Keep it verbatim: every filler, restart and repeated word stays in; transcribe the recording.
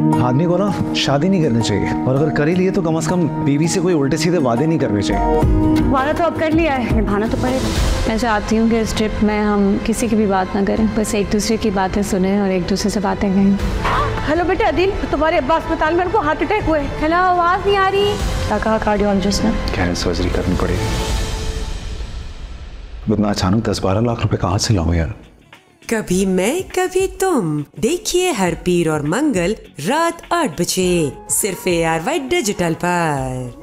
आदमी को ना शादी नहीं करनी चाहिए, और अगर कर ही लिए तो कम से कम बीवी से कोई उल्टे सीधे वादे नहीं करने चाहिए। वादा तो अब कर लिया है, निभाना तो पड़ेगा। मैं चाहती हूँ कि इस ट्रिप में हम किसी की भी बात ना करें, बस एक दूसरे की बातें सुने और एक दूसरे से बातें कहें। हेलो बेटे अदिल, तुम्हारे अब्बा अस्पताल में उनको हार्ट अटैक हुए। हेलो, आवाज नहीं आ रही। क्या कहा कार्डियोलॉजिस्ट ने? कह रहे सर्जरी करनी पड़ेगी। इतना अचानक दस बारह लाख रुपए कहाँ से लाऊं यार। कभी मैं कभी तुम देखिए हर पीर और मंगल रात आठ बजे सिर्फ ए आर वाई डिजिटल पर।